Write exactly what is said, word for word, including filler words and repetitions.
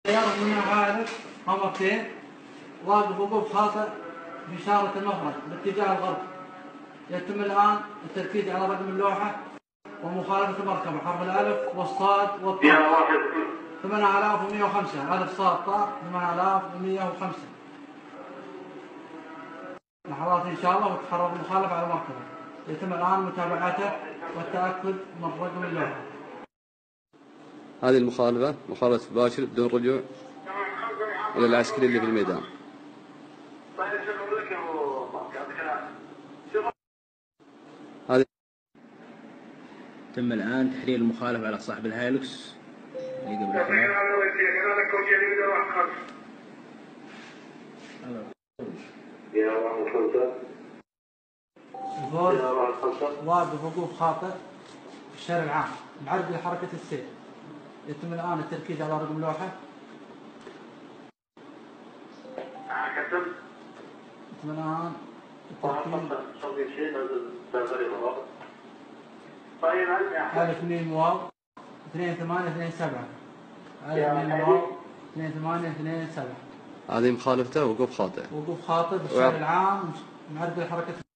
سيارة منها عارف قمرتين واقف وقوف خاطئ بإشارة المفرد باتجاه الغرب. يتم الآن التركيز على رقم اللوحة ومخالفة المركبة حرف الألف والصاد والطاء. ثمانية آلاف ومئة وخمسة ألف صاد طاء ثمانية آلاف ومئة وخمسة. لحظات إن شاء الله وتحرر المخالفة على المركبة. يتم الآن متابعته والتأكد من رقم اللوحة. هذه المخالفة مخالفة مباشر بدون رجوع إلى العسكري اللي في الميدان. هذه تم الآن تحرير المخالفة على صاحب الهايلوكس اللي قبل الخلاف. الفورد واقف وقوف خاطئ في الشارع العام معرض لحركة السير. يتم الآن التركيز على رقم اللوحة. يتم الآن التركيز ألف ميم واو اثنين ثمانية اثنين سبعة. ألف ميم واو اثنين ثمانية اثنين سبعة. هذه مخالفته وقوف خاطئ. وقوف خاطئ بالشارع العام معرض لحركة